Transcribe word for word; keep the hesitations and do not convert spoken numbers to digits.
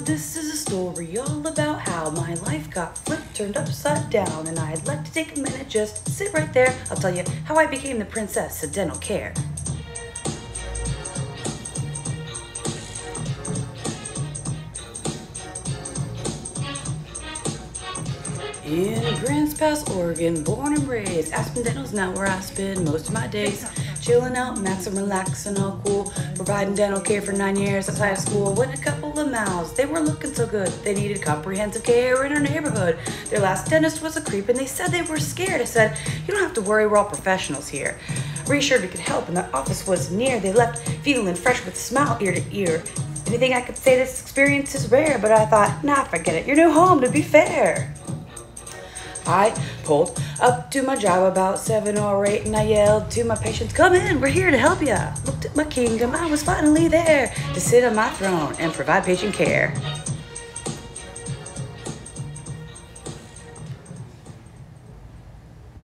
this is a story all about how my life got flipped, turned upside down, and I'd like to take a minute, just sit right there. I'll tell you how I became the princess of dental care. In Grants Pass, Oregon, born and raised, Aspen Dental's now where I spend most of my days. Chillin out, maxin, relaxin, all cool. Providing dental care for nine years outside of school. When a couple of mouths, they were looking so good. They needed comprehensive care in our neighborhood. Their last dentist was a creep and they said they were scared. I said, you don't have to worry, we're all professionals here. Reassured we could help and their office was near. They left Feelin Fresh with a smile ear to ear. Anything I could say, this experience is rare, but I thought, nah, forget it, your new home, to be fair. I pulled up to my job about seven or eight and I yelled to my patients, come in, we're here to help ya. Looked at my kingdom, I was finally there to sit on my throne and provide patient care.